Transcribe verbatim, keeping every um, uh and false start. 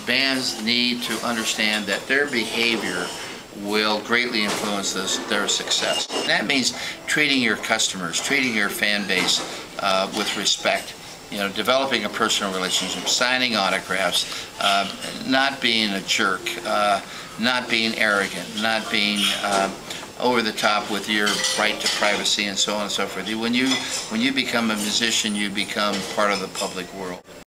bands need to understand that their behavior will greatly influence this, their success. That means treating your customers, treating your fan base uh, with respect, you know, developing a personal relationship, signing autographs, uh, not being a jerk, uh, not being arrogant, not being uh, over the top with your right to privacy and so on and so forth. When you, when you become a musician, you become part of the public world.